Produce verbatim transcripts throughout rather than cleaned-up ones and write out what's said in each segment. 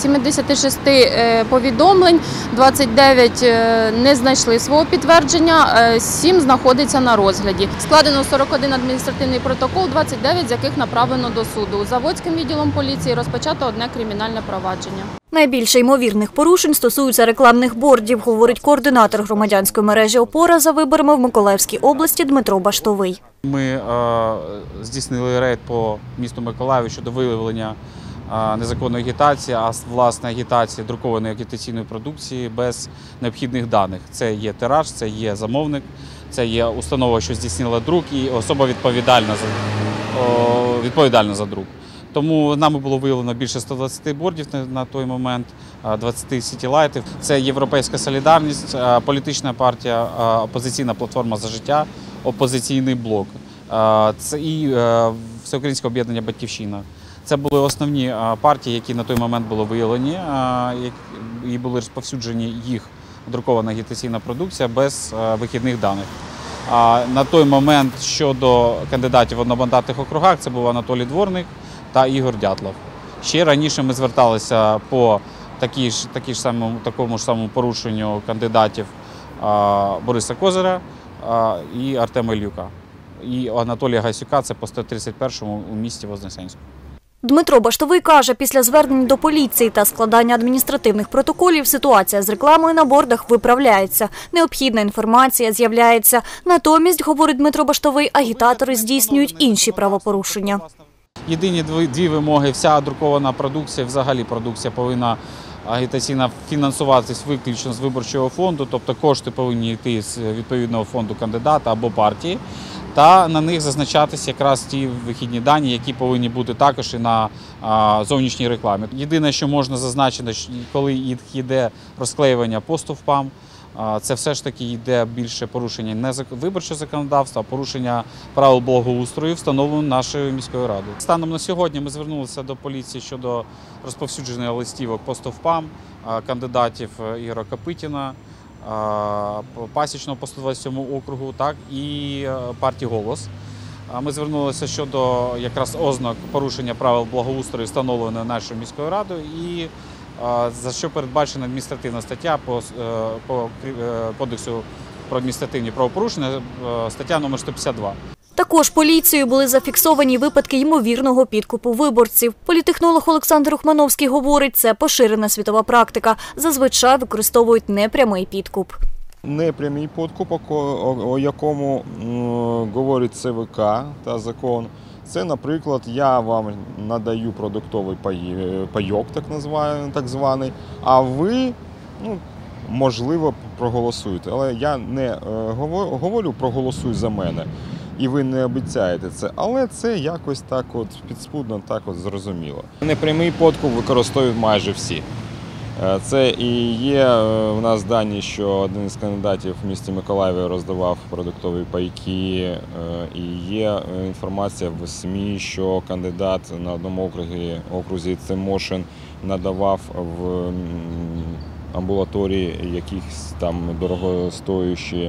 сімдесят шість повідомлень, двадцять дев'ять не знайшли свого підтвердження, сім знаходиться на розгляді. Складено сорок один адміністративний протокол, двадцять дев'ять з яких направлено до суду. Заводським відділом поліції розпочато одне кримінальне провадження. Найбільше ймовірних порушень стосуються рекламних бордів, говорить координатор громадянської мережі «Опора» за виборами в Миколаївській області Дмитро Баштовий. Ми е, здійснили рейд по місту Миколаєву щодо виявлення е, незаконної агітації, а власне агітації друкованої агітаційної продукції без необхідних даних. Це є тираж, це є замовник, це є установа, що здійснила друк, і особа відповідальна за, о, відповідальна за друк. Тому нами було виявлено більше ста двадцяти бордів на той момент, двадцять сітілайтів. Це «Європейська солідарність», політична партія, «Опозиційна платформа за життя», «Опозиційний блок» це і Всеукраїнське об'єднання «Батьківщина». Це були основні партії, які на той момент були виявлені, і були розповсюджені їх друкована агітаційна продукція без вихідних даних. На той момент щодо кандидатів в одномандатних округах це був Анатолій Дворник та Ігор Дятлов. Ще раніше ми зверталися по такій ж, такій ж самому, такому ж самому порушенню кандидатів а, Бориса Козиря а, і Артема Ільюка. І Анатолія Гасюка, це по сто тридцять першому у місті Вознесенську. Дмитро Баштовий каже, після звернень до поліції та складання адміністративних протоколів ситуація з рекламою на бордах виправляється. Необхідна інформація з'являється. Натомість, говорить Дмитро Баштовий, агітатори здійснюють інші правопорушення. Єдині дві вимоги – вся друкована продукція, взагалі продукція повинна агітаційно фінансуватись виключно з виборчого фонду, тобто кошти повинні йти з відповідного фонду кандидата або партії, та на них зазначатися якраз ті вихідні дані, які повинні бути також і на зовнішній рекламі. Єдине, що можна зазначити, коли йде розклеювання по стовпам, це все ж таки йде більше порушення не виборчого законодавства, а порушення правил благоустрою, встановлених нашою міською радою. Станом на сьогодні ми звернулися до поліції щодо розповсюдження листівок по стовпам кандидатів Ігоря Копитіна, Пасічного по сто двадцять сьомому округу, так, і партії «Голос». Ми звернулися щодо якраз ознак порушення правил благоустрою, встановлених нашою міською радою, і за що передбачена адміністративна стаття по, по Кодексу про адміністративні правопорушення, стаття номер сто п'ятдесят два. Також поліцією були зафіксовані випадки ймовірного підкупу виборців. Політтехнолог Олександр Ухмановський говорить, це поширена світова практика. Зазвичай використовують непрямий підкуп. Непрямий підкуп, о якому говорить Це Ве Ка та закон. Це, наприклад, я вам надаю продуктовий пайок, так, так званий, а ви, ну, можливо, проголосуєте. Але я не говорю «проголосуй за мене», і ви не обіцяєте це, але це якось так от підспудно, так от зрозуміло. Непрямий підкуп використовують майже всі. Це і є у нас дані, що один із кандидатів в місті Миколаєві роздавав продуктові пайки, і є інформація в СМІ, що кандидат на одному окрузі, окрузі Тимошин надавав в амбулаторії якісь там дорогостоящі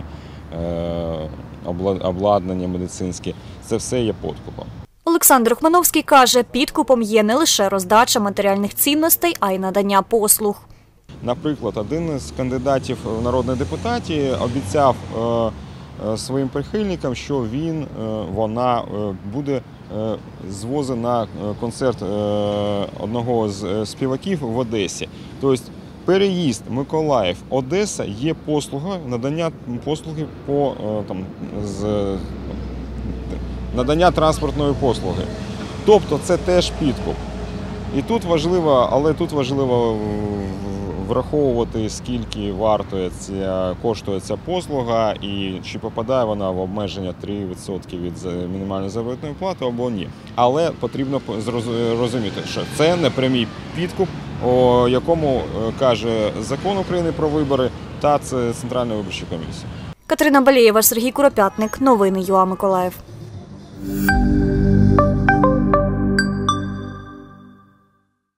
обладнання медицинське. Це все є підкупом. Олександр Ухмановський каже, підкупом є не лише роздача матеріальних цінностей, а й надання послуг. Наприклад, один з кандидатів в народні депутати обіцяв своїм прихильникам, що він, вона буде звозити на концерт одного з співаків в Одесі. Тобто переїзд Миколаїв-Одеса є послуга, надання послуги по там, з надання транспортної послуги. Тобто це теж підкуп. І тут важливо, але тут важливо враховувати, скільки вартує ця, коштує ця послуга і чи попадає вона в обмеження три відсотки від мінімальної заробітної плати або ні. Але потрібно розуміти, що це непрямий підкуп, о якому каже Закон України про вибори та Центральна виборча комісія. Катерина Балєєва, Сергій Куропятник. Новини ЮА Миколаїв.